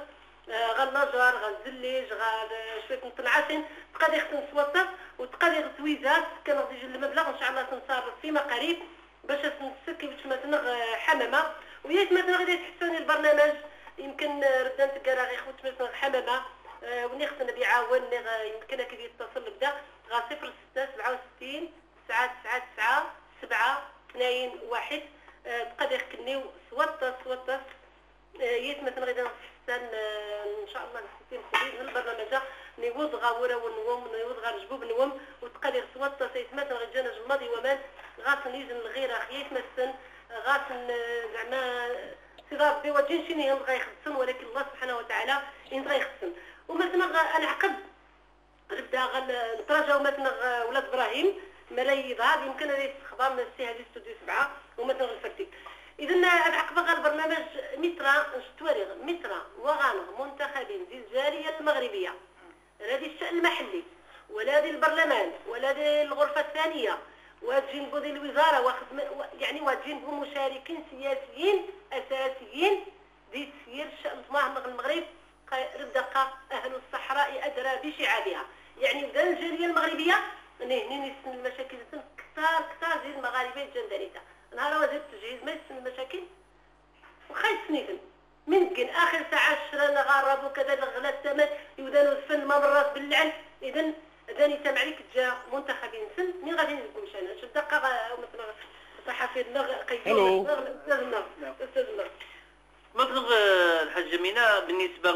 غالنجار غالزليج غال شويه نطلعاتين تقدر تنسوطاس وتقدر تويزات كان غادي يجي المبلغ ان شاء الله تنصرف فيما قريب باش نسكي باش مثلا حمامه وياك مثلا غادي تحسوني البرنامج يمكن ردان تلقى غير خوت مثلا حمامه وني خصنا بيعاون يمكن كي يتصل بدا غا 06 67 9 9 9 7 2 1 تقدر كنيو سوطاس يات مثلا غادي نحسن ان شاء الله نسيتي نخلي من البرنامج نيوض غاوره ونوم نيوض غا رجبوب نوم وتقدر سوطاس يتمثل غجانا الماضي ومان غاسن يجن الغيره خيات مثلا غاسن زعما سي ربي وجين شي نهض غيخصن ولكن الله سبحانه وتعالى ان غيخصن ومثلا انا عقد نبدا نتراجعوا مثلا ولاد ابراهيم ملاي ظهر يمكن هذا يستخدم من السي هذه استوديو 7 ومثلا الفرتي اذا العقبه غير البرنامج مترا شتواريغ مترا وغانغ منتخبين ديال الجاليه المغربيه لا ديال الشأن المحلي ولا ديال البرلمان ولا ديال الغرفه الثانيه وتجنبوا ديال الوزاره يعني وتجنبوا مشاركين سياسيين اساسيين ديال تسيير الشأن في المغرب ردق اهل الصحراء ادرى بشعابها يعني بدا الجاليه المغربيه هنا يسن المشاكل كثار ديال المغاربه الجندريته نهار وزير التجهيز ما يسن المشاكل وخايف سنيفن من كان اخر ساعه شرانا غربوا كذا غلا الثمن يودانوا الفن ما مرات باللعن اذا داني سامع عليك جا منتخبين سن مين غادي نقول مشان شد دقه مثلا صحفي النغ قيدوا استاذنا مبلغ الحاجه مينا بالنسبه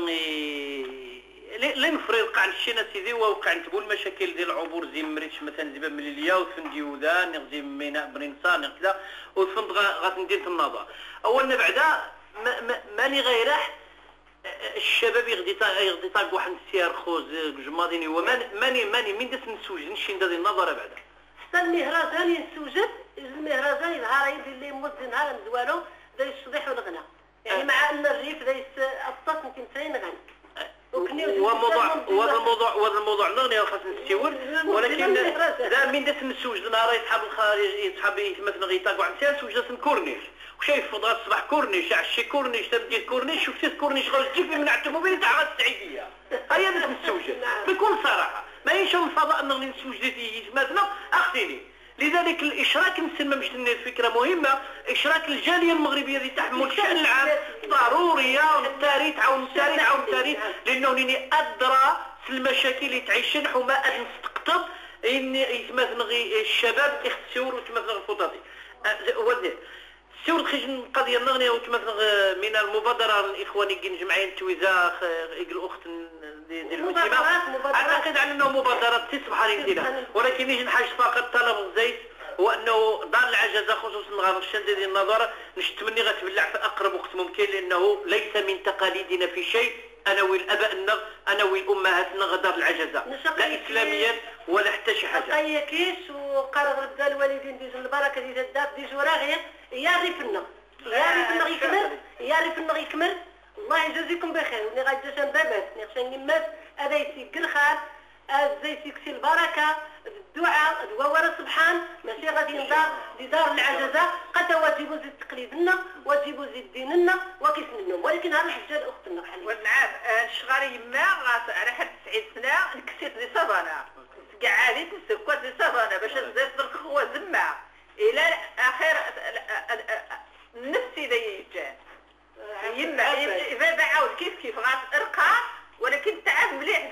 لا نفرض وقع الشينا سيدي ووقع نتبو المشاكل ديال العبور زي مريتش مثلا زي مليليا وفندي ودان نغزي ميناء برنسان كذا وفند غتندير النظر اولنا بعدا ماني غيرح الشباب يغدي طاق واحد السيار خوز جماضيني وماني من داس نسوجد نشي ندير النظر بعدا حتى المهرجان يسوجد المهرجان يظهر يدير لي موزن نهار مزوالو دا يصدح والغنى يعني مع ان الريف دا يسطط يمكن 90 غنى وهذا الموضوع نغني خاص نستيور ولكن لا من داس نسوج نهار يصحاب الخارج يصحاب مثلا غيطاق واحد السير سوج داس كورنيش وشايف فضل الصباح كورنيش عشي كورنيش تبديت كورنيش شفتي كورنيش غادي تجيب من على الطوموبيل تاع السعيديه هيا داس نسوج بكل صراحه ما ينشم الفضاء نغني نسوج ديتي مثلا اختيني لذلك الاشراك نسمى مش الفكره مهمه اشراك الجاليه المغربيه اللي تحمل الشان العام ضروريه والتاريخ تعاون التاريخ لانه ني ادرى في المشاكل اللي تعيشن حما اد نستقطب ان يتمثل الشباب يختسور وتمثل الفضاتي ولد السور خرج قضيه نغني وتمثل من المبادره الاخواني كاين جمعيه تويزا الاخت ديال المسلمه اعتقد على انه مبادره تصبح علينا ولكن يجي حاجه فقط طلب زيت هو انه دار العجزه خصوصا غنشد ديال النظاره نتمنى غتبلع في اقرب وقت ممكن لانه ليس من تقاليدنا في شيء انا والاباء انا والامهاتنا غدار العجزه لا اسلاميا ولا حتى شي حاجه قايه كيش وقرر رد الوالدين ديال البركه ديال الداب ديال جوراغيه يعرف النغ يعرف النغ يكمل الله يجازيكم بخير وني غادي جاشن بابات ني خشان يمات هذا يسيك الخير زي يكسي البركه الدعاء دوار سبحان ماشي غادي ينضار لدار العجزه قد واجبوا زيد تقليدنا واجبوا زيد ديننا وكيسنهم ولكن هذا الحجه اختنا بحال ونعم شغاري يما على حد 90 سنه نكسيت لي صافانا كاع عادي تسكوات لي صافانا باش نزيد درك هو زما الى اخر نفسي ديجان يما عاود كيف غترقى، ولكن تعب مليح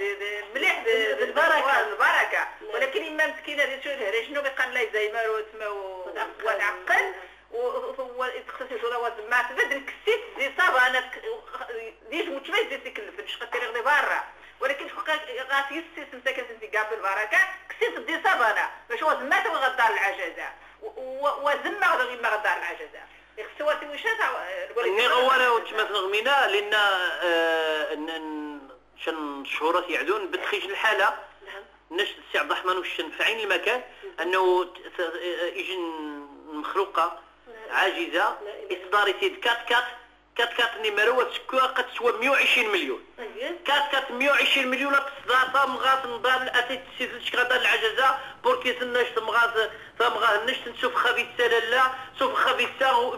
البركه، ولكن اما مسكينه ديال شو الهري شنو بقى لا يزيمر وتما وتعقل وتخصص ولا ما تبد الكسيت دي صابا انا ديش متشوي دي تكلف مش قتي غادي برا، ولكن غاتي يسيس مساكن انت قابل البركه كسيت دي صابا انا باش هو زمات وغدار العجزه وزما غادي ما غدار العجزه يخصواتي وشات ني غواله وتمثل غمينا لان شن شهورات يعدون بتخيج الحاله نشد السي عبد الرحمن والشن في عين المكان انه يجي مخلوقه عاجزه اصدار يزيد كات نيميرو تسكوا قد تسوى 120 مليون كات 120 مليون تصدار فمغاط نضال الاتي تسيد شغاده العجزه بوركي سناش فمغاه نشت نشوف خبيث لا شوف خبيث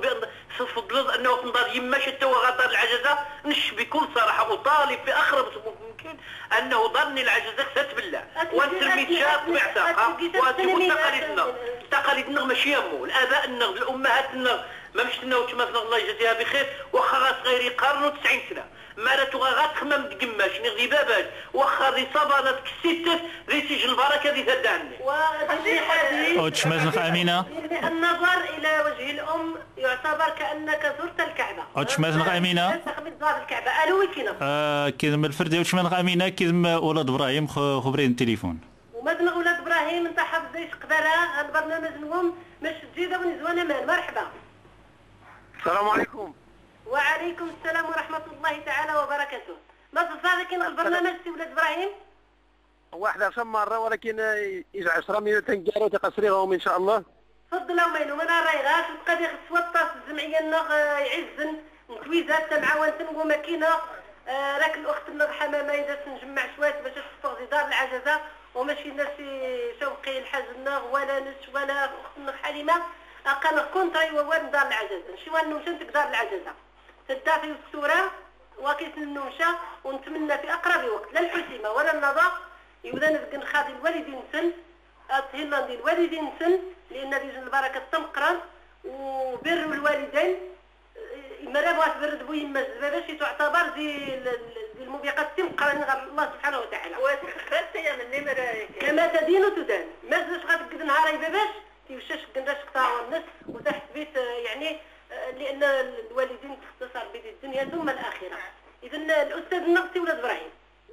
فضل انه تنضال يما شتا وغدار العجزه نش بكل صراحه وطالب في اقرب ممكن انه ضرني العجزه خسرت بالله والتلميذ شاب معتقه وتكون تقاليدنا ماشي يمو الاباء النغ الامهات النغ ما مشت لنا وتمثل الله يجازيها بخير واخا غا صغير يقارنوا 90 سنه مالتو غتخمم تقماش نغدي باباش واخا ذي صبانات كسيتت ذي سجل البركه ذي تدعني وهذه حديث او تشمس امينه النظر الى وجه الام يعتبر كانك زرت الكعبه او تشمس امينه تقبل زار الكعبه الو كينا كيدم الفردي وتشمس امينه كيدم ولاد ابراهيم خبرين التليفون ومازن ولاد ابراهيم انت حافظ زي قباله البرنامج نوم مش جديده ونزوانه مان مرحبا. السلام عليكم. وعليكم السلام ورحمة الله تعالى وبركاته. ما صار كاين البرنامج سي ولاد ابراهيم؟ واحد 10 مرة ولكن يجي 10 مليون تنقالوا تقصريهم ان شاء الله. تفضلوا وينو ما نرايغاش بقى دي خص وطاس الجمعية نغ يعزن نتويزات مع وانتن وماكينة راك الاخت نغ حمامة اذا نجمع شوية باش تفوق دار العجزة وماشي ناس شوقي الحاج النغ ولا نش ولا اخت نغ حليمة كان كونتري وواد دار العجزة نمشيو نمشي دار العجزة تدافي السورة وكيس النمشة ونتمنى في أقرب وقت لا الحسيمة ولا النظر يبدا نزكن خاضي الوالدين سن أتهلا دي الوالدين سن لأن دي البركة تمقرا وبر الوالدين مرة بغات برد بو يما الزبابة شي تعتبر زي الموبقات تمقرا الله سبحانه وتعالى وتخرجت يا مني كما تدين تدان ما زاش غتقد نهار يباباش كيفاش كنداش قطاع الناس وتحت بيت يعني لان الوالدين تختصر بيت الدنيا ثم الاخره. اذا الاستاذ النغسي ولاد ابراهيم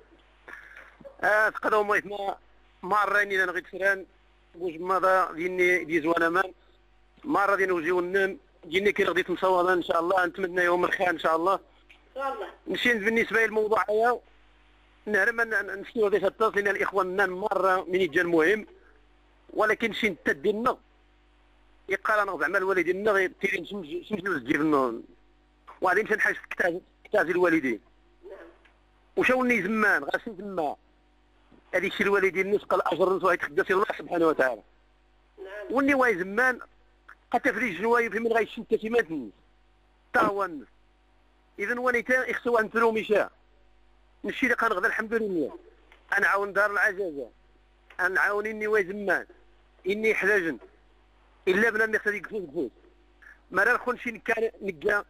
تقدروا مرة انا غير كسران واش ماذا ديني زوانا مان مرة دينا وجيو النم ديني كي غادي تمصوره ان شاء الله نتمنى يوم الخير ان شاء الله. ان شاء الله. نمشي بالنسبه للموضوع هذا نهرم نسكيو غادي تتصل لنا الاخوان مرة من يجي المهم ولكن شي نتدينا يقال زعما الوالدين نغ تيرين شمس تجيب النور وغادي نمشي نحاس كتازي الوالدين. نعم. وشاوني زمان غاسي زمان هذيك الشيء الوالدين نسقى الاجر نسوى تخدم الله سبحانه وتعالى. نعم. وني واي زمان قتفري جواي في من غايش التسمات الناس طاون اذا ونيتا يخصوا نترو مشا نمشي لي كنغدا الحمد لله انا عاون دار العجزه انا عاون اني واي زمان اني حلاجن الا بنا نقدر يقفز بفوز ما راه نكونش نكا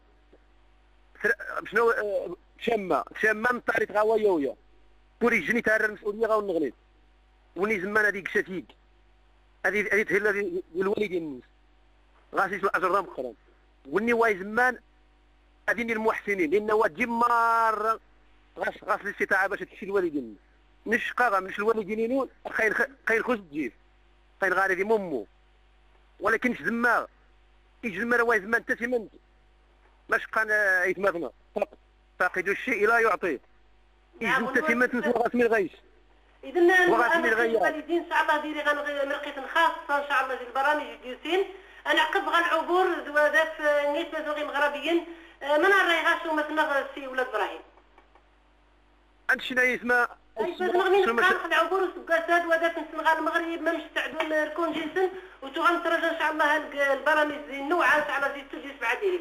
شنو شامه نطاري غاويه ويا بوري جني تاع المسؤوليه غاو نغلي وني زمان هذيك شاتيك هذه تهلا الوالدين الناس غاسي شو اجر رام خرام وني واي زمان هذين المحسنين لان واجب مار غاس الاستطاعه باش تمشي الوالدين مش قاغا مش الوالدين خاين خوش تجيب خاين غاري ممو ولكن زما يجمع واي زمان انت سمنت باش كان يتمثل فاقد الشيء لا يعطيه يجمع انت سمنت نسوا غاسمي الغيش اذا الوالدين ان شاء الله ديري مرقيه خاصه ان شاء الله ديال البرامج الجيوسين انا عقب العبور ذات نيت مزوغي مغربيين من الريغاش ومثلا سي ولاد ابراهيم انشنا يسمى نغني نقاط العبور وسكاسات ودات السنغال المغرب ما مستعدون الكونجيسن وتغنترجى ان شاء الله البرامج زي النوعه ان شاء الله زي التوجيه 7 ديالك.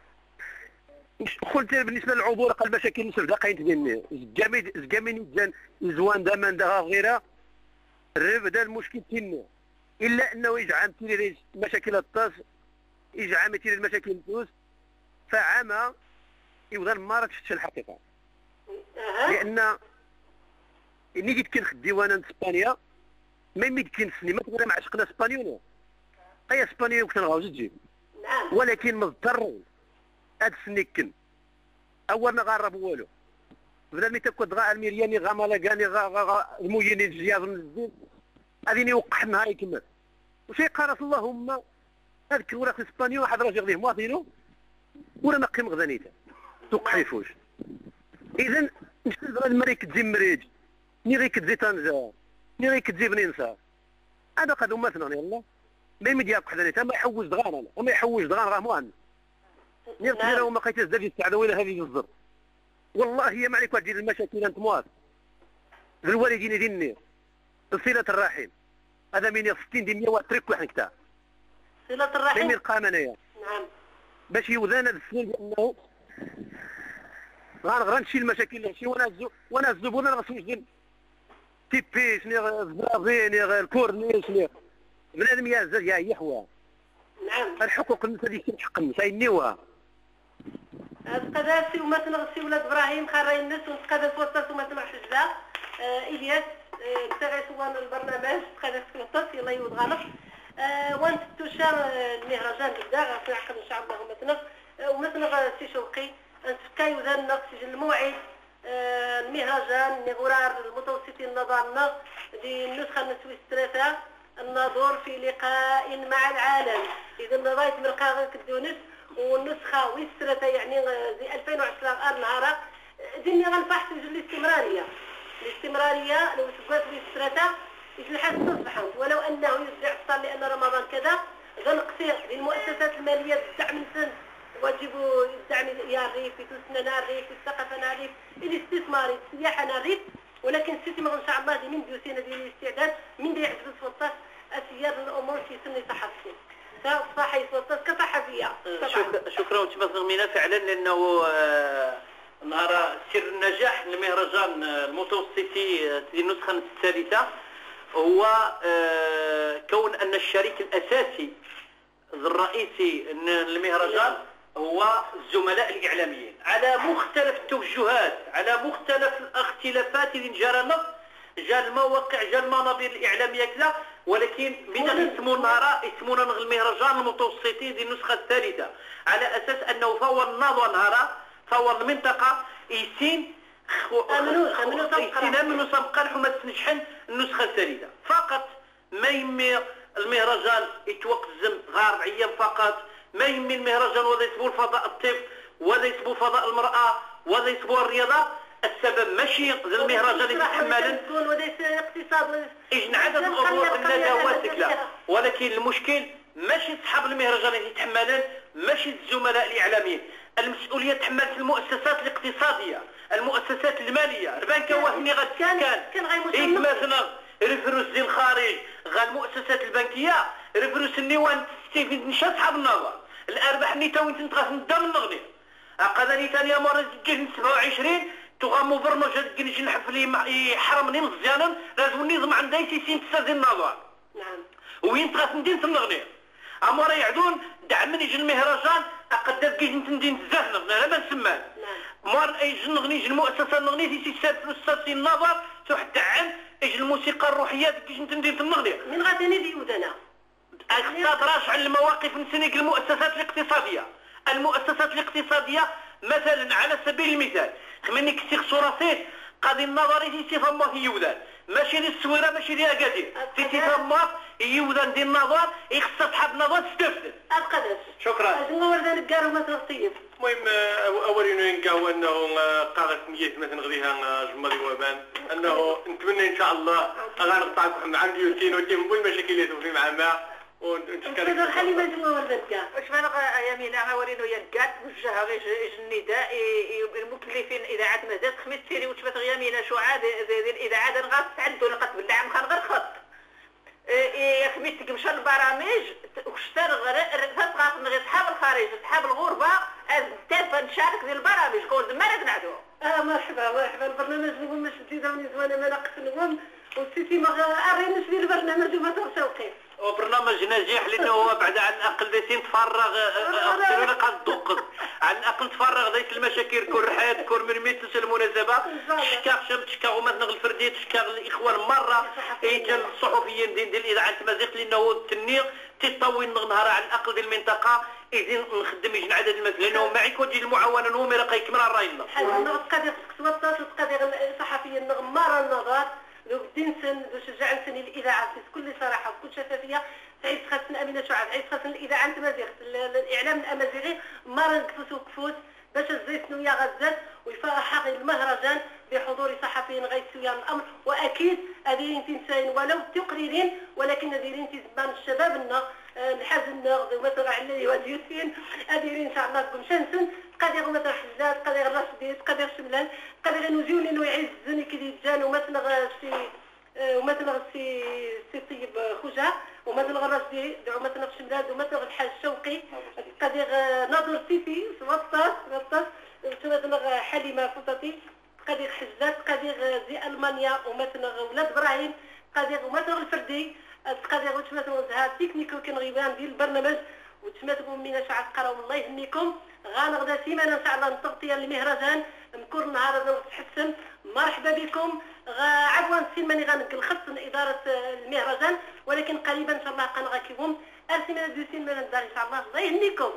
قلت بالنسبه للعبور قال مشاكل نسب دقايق ديالنا زكامين زوان دامان دا غيرها الرب دا المشكل تينا الا انه يجعل تيري مشاكل الطاس، يجعل تيري المشاكل الفلوس، فعما يوضل ما راه تفتش الحقيقه. لان اني جيت كنخدي وانا في اسبانيا ما يمكن السينما تقول ما عشقنا اسبانيول، اي اسبانيول كنت نغاوز تجيب، ولكن مضطر هاد السنيكن اولنا غارب والو بدا مي تكون غا الميرياني غا مالاكاني غا المويني الجياز الزين هذين يوقحنا هاي كمل وشي قالت اللهم هذاك ولا في اسبانيا واحد راجل غادي مواطنو ولا ما قيم غدانيته توقحيفوش. اذا نشد المريك تجي مريج ني غير كتزي طنجة ني غير كتجي بنينسا هذا قد امتنا يلا ما يمدي وحدانيته ما يحوج دغان انا وما يحوج دغان راه موان ني غير وما قيتش دار يستعدوا الى هذه الزر والله هي ما عليك واحد ديال المشاكل انت مواد الوالدين ديالنا صلة الرحم هذا من 60 ديال 100 واترك واحد كتاب صلة الرحم من القامنيه نعم باش يوذانا السنين بانه غنشيل المشاكل اللي نمشي وانا الزبون انا غنمشي ندير تيبيش ني زبرافي ني الكورنيش ني بنادم يا يحوى نعم الحقوق النساء اللي كنحق النساء ينيوها القداسي وما تنغسي ولاد ابراهيم خراي الناس ونتقدس وسط وما تنغ حجله الياس تغي سوان البرنامج تقدس كنطس يلا يود غلط وانت توشا المهرجان بدا غنعقد ان شاء الله وما تنغ سي شوقي نتفكاي وذان نقص الموعد المهرجان نغرار المتوسطين نظامنا دي النسخه النسوي 3 الناظور في لقاء مع العالم اذا نضايت من القاغ كدونس والنسخه ويسرته يعني زي 2010 نهار ديني غنفحص الاستمراريه لو تبغات ويسرته يتلحق تصبحوا ولو انه يرجع الصال لان رمضان كذا غنقصير للمؤسسات الماليه بالدعم السن واجبوا الدعم يا الريف يتوسنا الريف الثقافه الريف الاستثمار السياحه الريف ولكن السيتي ان شاء الله دي من ديوسينا ديال الاستعداد من دي يعجبوا السلطات اسيار الامور كيسمي صحفيين صحي سلطات كصحفيه. شكرا وتمثل مينا فعلا لانه نهار سر النجاح المهرجان المتوسطي النسخه الثالثه هو كون ان الشريك الاساسي الرئيسي للمهرجان هو الزملاء الاعلاميين على مختلف التوجهات على مختلف الاختلافات اللي جرنا جا المواقع جا المنابر الاعلاميه كذا ولكن بدا يسمون نهار يسمون المهرجان المتوسطي دي النسخه الثالثه على اساس انه فهو النظر نهار فهو المنطقه يسين امنوا سبقا حما تنجحن النسخه الثالثه فقط ما يمي المهرجان يتوقزم غير 4 ايام فقط ما يمي المهرجان ولا يسبوا الفضاء الطب ولا يسبوا فضاء المراه ولا يسبوا الرياضه السبب ماشي المهرجان يتحمل اقتصاد اجن عدد الامور الندوات لا ولكن المشكل ماشي اصحاب المهرجان اللي يتحملن ماشي الزملاء الاعلاميين المسؤوليه تحملت المؤسسات الاقتصاديه المؤسسات الماليه البنك وهمي كان مثلا ريفروس ديال الخارج غا المؤسسات البنكيه ريفروس النيوان تستفيد نشا اصحاب النظر الارباح نيتا وين تنتقاس ندم النغني قادني ثانيه مره جيت 27 تغامو برنامج كنجي نحفل يحرمني مزيانا لازم النظام عندها يسين تسد النظر نعم وين تغاس ندير النغني امورا يعدون دعمني يجي المهرجان اقدر كيش ندير بزاف نغني انا ما نسمع مور يجي نغني يجي المؤسسه النغني يسيسات فلوس النظر تروح دعم يجي الموسيقى الروحيه كيش ندير النغني من غادي نديودنا اقتصاد راجع المواقف نسنيك المؤسسات الاقتصاديه المؤسسات الاقتصاديه مثلا على سبيل المثال خمني كتير صورتين قاضي النظري في فما في يودان ماشي للسويره ماشي لي اكادير في فما يودان ديال النظر يخص صحاب النظر تستفد القدس شكرا ازمه ورده نكارو ما تغطيف المهم اولين نلقاو انه قاعده نيت مثلا غديها جمالي وبان انه نتمنى ان شاء الله غنقطعكم مع ديوتين وديهم بالمشاكل اللي توفي معنا ونتكلم حليمه جمال ورده كاع واش مانا يمينه ورينو ينكات وجهها غير النداء المكلفين اذاعات مازال خميس سيري وتبات يمينه شعاع ديال الاذاعات نغاس عندو نقط بالدعم خان غير خط يا خميس مشى البرامج وشتر غير فغاس غير صحاب الخارج صحاب الغربه التلفون نشارك ديال البرامج قول مالك نعدو مرحبا البرنامج نقول مش جديده من زمان ما ناقص نقول والسيتي ما غارينش ديال البرنامج وما ترشوقي وبرنامج ناجح لانه هو بعد عن الاقل دايسين تفرغ لك الدقق على الاقل تفرغ دايس المشاكل كل حاد كل من ميتس المناسبه تشكا خشم تشكا ومثلا الفردي تشكا الاخوان مره ايجا الصحفيين ديال الاذاعه المزيغ لانه التنير تطوي نهار على الاقل ديال المنطقه اذن نخدم يجن عدد المثل لانه معي كوجي المعاونه نومي راه كيكمل الراينا قضيه توطات قضيه صحفيين مره النظر لو بدي نشجع نسني الاذاعه بكل صراحه وبكل شفافيه تعيد خاصنا امينه شعاب تعيد خاصنا الاذاعه الامازيغ الاعلام الامازيغي مره نكفوس وكفوس باش الزيتنو يا غزال ويفرح المهرجان بحضور صحفيين غيسويا الامر واكيد هذه تنساين ولو تقريرين ولكن دايرين تزمان شبابنا الحزن مثلا علي وديوسين اديرين ان شاء الله بكم شنسن قادر مثلا حجات قادر الراشدين قادر شملان قادر نوجيوني انه يعزني كي يجان ومثلا شي ومثلا سي طيب خوجه ومثلا الراشدي دعو مثلا شملان ومثلا الحاج شوقي قادر ناظر سيتي وطاس مثلا حليمه فوطاتي قادر حجات قادر زي المانيا ومثلا ولاد ابراهيم قادر ومثلا الفردي قادر وتمثلوا زها تكنيكو كنغيبان ديال البرنامج وتمثلوا من شعب قراو الله يهنيكم غنغدا سيمانه ان شاء الله نتغطيه المهرجان نكون نهار هذا تحسن مرحبا بكم عفوا سيماني غنقل خص اداره المهرجان ولكن قريبا ان شاء الله غنغاكيهم السيمانه دو سيمانه الدار ان شاء الله الله يهنيكم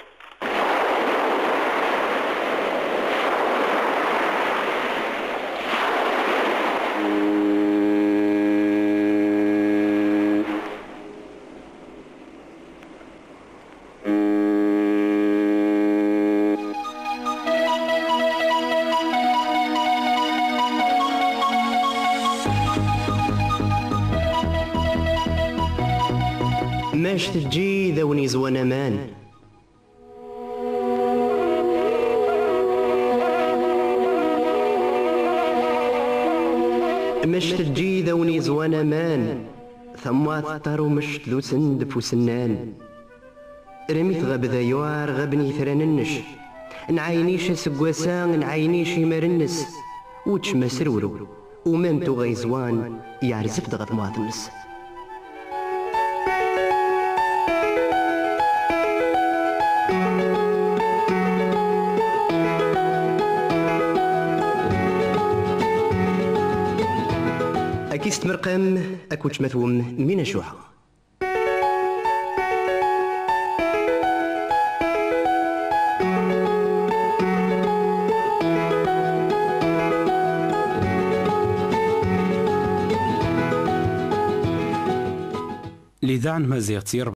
ماش تجي ذوني زوانا مان ماش تجي ذوني زوانا مان ثم تطارو مش ذو سند فوسنان رميت غاب ذا يوار غابني ثراننش نعاينيش سقواسان نعاينيش مرنس وتش مسرورو ومامتو غيزوان يعرزف دغط مواطنس أكيست مرقم أكوش مثوم من الشوحة لذا عن مزيغ